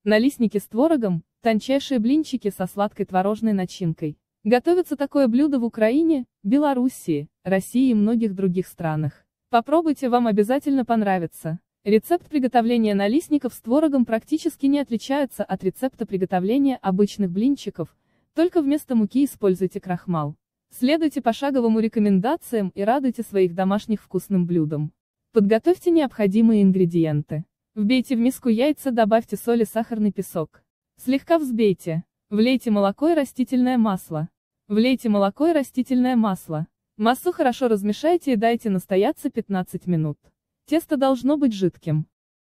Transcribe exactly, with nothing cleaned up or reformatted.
Налистники с творогом, тончайшие блинчики со сладкой творожной начинкой. Готовится такое блюдо в Украине, Белоруссии, России и многих других странах. Попробуйте, вам обязательно понравится. Рецепт приготовления налистников с творогом практически не отличается от рецепта приготовления обычных блинчиков, только вместо муки используйте крахмал. Следуйте пошаговым рекомендациям и радуйте своих домашних вкусным блюдом. Подготовьте необходимые ингредиенты. Вбейте в миску яйца, добавьте соль и сахарный песок. Слегка взбейте. Влейте молоко и растительное масло. Влейте молоко и растительное масло. Массу хорошо размешайте и дайте настояться пятнадцать минут. Тесто должно быть жидким.